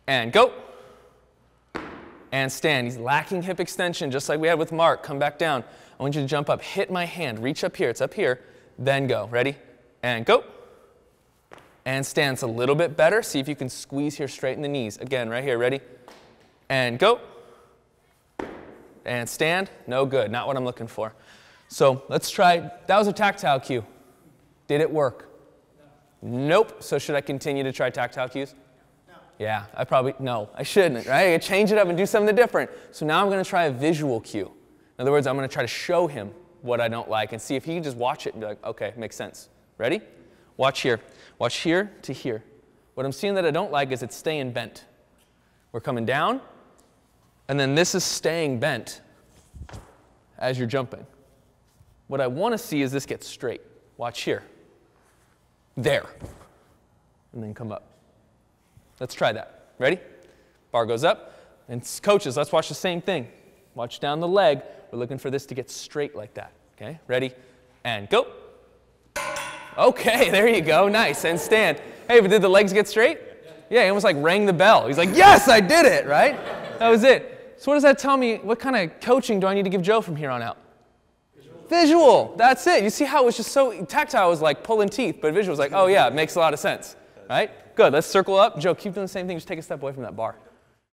and go. And stand. He's lacking hip extension, just like we had with Mark. Come back down. I want you to jump up, hit my hand, reach up here. It's up here. Then go. Ready? And go. And stand. It's a little bit better. See if you can squeeze here, straighten the knees. Again, right here. Ready? And go. And stand. No good. Not what I'm looking for. So let's try. That was a tactile cue. Did it work? Nope. So should I continue to try tactile cues? Yeah, I shouldn't, right? I change it up and do something different. So now I'm going to try a visual cue. In other words, I'm going to try to show him what I don't like and see if he can just watch it and be like, okay, makes sense. Ready? Watch here. Watch here to here. What I'm seeing that I don't like is it's staying bent. We're coming down, and then this is staying bent as you're jumping. What I want to see is this get straight. Watch here. There. And then come up. Let's try that. Ready? Bar goes up. And coaches, let's watch the same thing. Watch down the leg. We're looking for this to get straight like that. Okay? Ready? And go. Okay, there you go. Nice. And stand. Hey, but did the legs get straight? Yeah, he almost like rang the bell. He's like, yes, I did it, right? That was it. So what does that tell me? What kind of coaching do I need to give Joe from here on out? Visual. That's it. You see how it was just so, tactile was like pulling teeth, but visual was like, oh yeah, it makes a lot of sense, right? Good. Let's circle up. Joe, keep doing the same thing. Just take a step away from that bar.